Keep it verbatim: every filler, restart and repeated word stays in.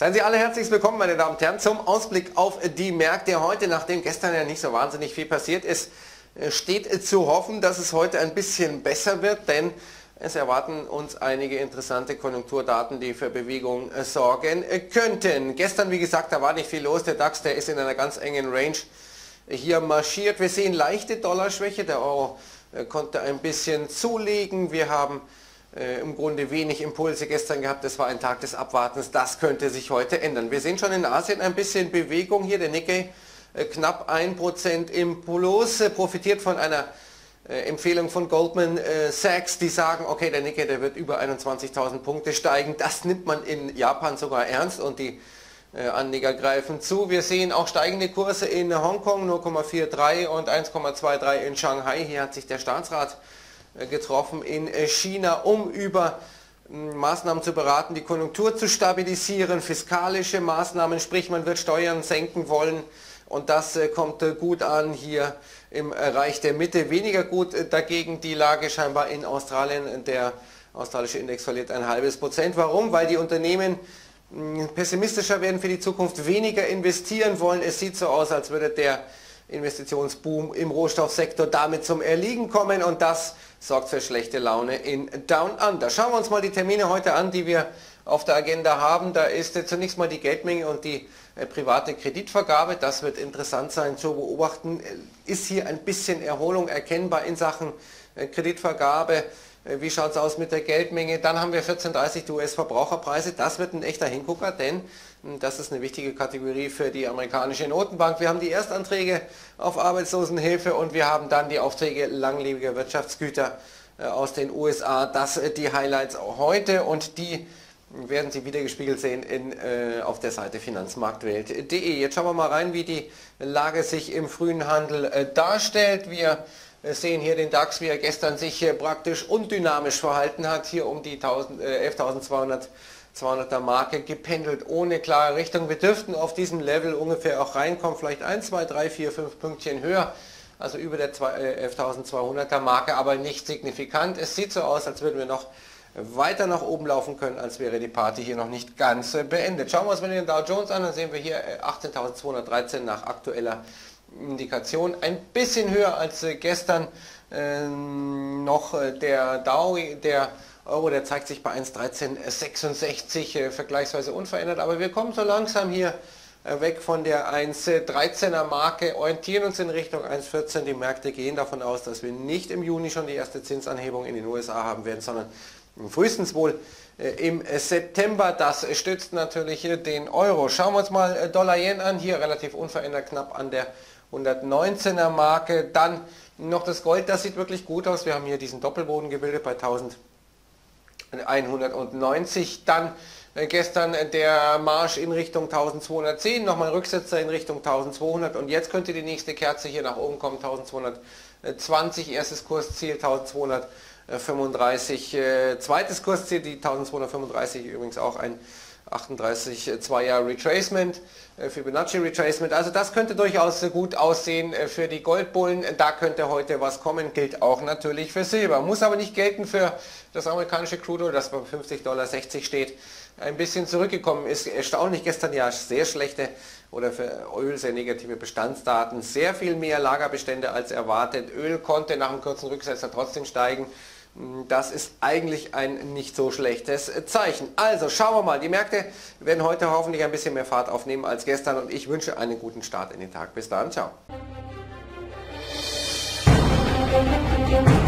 Seien Sie alle herzlich willkommen, meine Damen und Herren, zum Ausblick auf die Märkte heute. Nachdem gestern ja nicht so wahnsinnig viel passiert ist, steht zu hoffen, dass es heute ein bisschen besser wird, denn es erwarten uns einige interessante Konjunkturdaten, die für Bewegung sorgen könnten. Gestern, wie gesagt, da war nicht viel los. Der DAX, der ist in einer ganz engen Range hier marschiert. Wir sehen leichte Dollarschwäche. Der Euro konnte ein bisschen zulegen. Wir haben äh, im Grunde wenig Impulse gestern gehabt. Das war ein Tag des Abwartens. Das könnte sich heute ändern. Wir sehen schon in Asien ein bisschen Bewegung hier. Der Nikkei äh, knapp ein Prozent im Plus, äh, profitiert von einer äh, Empfehlung von Goldman äh, Sachs, die sagen, okay, der Nikkei, der wird über einundzwanzigtausend Punkte steigen. Das nimmt man in Japan sogar ernst und die äh, Anleger greifen zu. Wir sehen auch steigende Kurse in Hongkong, null Komma dreiundvierzig und eins Komma dreiundzwanzig in Shanghai. Hier hat sich der Staatsrat getroffen in China, um über Maßnahmen zu beraten, die Konjunktur zu stabilisieren, fiskalische Maßnahmen, sprich man wird Steuern senken wollen und das kommt gut an hier im Reich der Mitte. Weniger gut dagegen die Lage scheinbar in Australien. Der australische Index verliert ein halbes Prozent. Warum? Weil die Unternehmen pessimistischer werden für die Zukunft, weniger investieren wollen. Es sieht so aus, als würde der Investitionsboom im Rohstoffsektor damit zum Erliegen kommen und das sorgt für schlechte Laune in Down Under. Schauen wir uns mal die Termine heute an, die wir auf der Agenda haben. Da ist äh, zunächst mal die Geldmenge und die äh, private Kreditvergabe. Das wird interessant sein zu beobachten. Äh, ist hier ein bisschen Erholung erkennbar in Sachen äh, Kreditvergabe? Äh, wie schaut es aus mit der Geldmenge? Dann haben wir vierzehn Komma dreißig die U S-Verbraucherpreise. Das wird ein echter Hingucker, denn das ist eine wichtige Kategorie für die amerikanische Notenbank. Wir haben die Erstanträge auf Arbeitslosenhilfe und wir haben dann die Aufträge langlebiger Wirtschaftsgüter aus den U S A. Das sind die Highlights heute und die werden Sie wiedergespiegelt sehen in, äh, auf der Seite finanzmarktwelt punkt de. Jetzt schauen wir mal rein, wie die Lage sich im frühen Handel äh, darstellt. Wir äh, sehen hier den DAX, wie er gestern sich äh, praktisch undynamisch verhalten hat, hier um die elftausendzweihundert zweihunderter Marke gependelt, ohne klare Richtung. Wir dürften auf diesem Level ungefähr auch reinkommen, vielleicht eins, zwei, drei, vier, fünf Pünktchen höher, also über der elftausendzweihunderter Marke, aber nicht signifikant. Es sieht so aus, als würden wir noch weiter nach oben laufen können, als wäre die Party hier noch nicht ganz beendet. Schauen wir uns mal den Dow Jones an, dann sehen wir hier achtzehntausendzweihundertdreizehn nach aktueller Indikation, ein bisschen höher als gestern äh, noch der Dow, der Euro, der zeigt sich bei eins Komma dreizehn sechsundsechzig äh, vergleichsweise unverändert, aber wir kommen so langsam hier äh, weg von der eins Komma dreizehner Marke, orientieren uns in Richtung eins Komma vierzehn. Die Märkte gehen davon aus, dass wir nicht im Juni schon die erste Zinsanhebung in den U S A haben werden, sondern frühestens wohl äh, im September. Das stützt natürlich äh, den Euro. Schauen wir uns mal äh, Dollar-Yen an, hier relativ unverändert knapp an der hundertneunzehner Marke. Dann noch das Gold, das sieht wirklich gut aus. Wir haben hier diesen Doppelboden gebildet bei eintausendeinhundertneunzig, dann äh, gestern äh, der Marsch in Richtung eintausendzweihundertzehn, nochmal Rücksetzer in Richtung eintausendzweihundert und jetzt könnte die nächste Kerze hier nach oben kommen, eintausendzweihundertzwanzig, erstes Kursziel eintausendzweihundertfünfunddreißig, äh, zweites Kursziel, die eintausendzweihundertfünfunddreißig übrigens auch ein achtunddreißig zwei Jahre Retracement, äh, Fibonacci Retracement, also das könnte durchaus äh, gut aussehen äh, für die Goldbullen, da könnte heute was kommen, gilt auch natürlich für Silber, muss aber nicht gelten für das amerikanische Crude Oil, das bei fünfzig Komma sechzig Dollar steht, ein bisschen zurückgekommen ist, erstaunlich gestern ja sehr schlechte oder für Öl sehr negative Bestandsdaten, sehr viel mehr Lagerbestände als erwartet, Öl konnte nach einem kurzen Rücksetzer trotzdem steigen. Das ist eigentlich ein nicht so schlechtes Zeichen. Also schauen wir mal, die Märkte werden heute hoffentlich ein bisschen mehr Fahrt aufnehmen als gestern und ich wünsche einen guten Start in den Tag. Bis dann, ciao.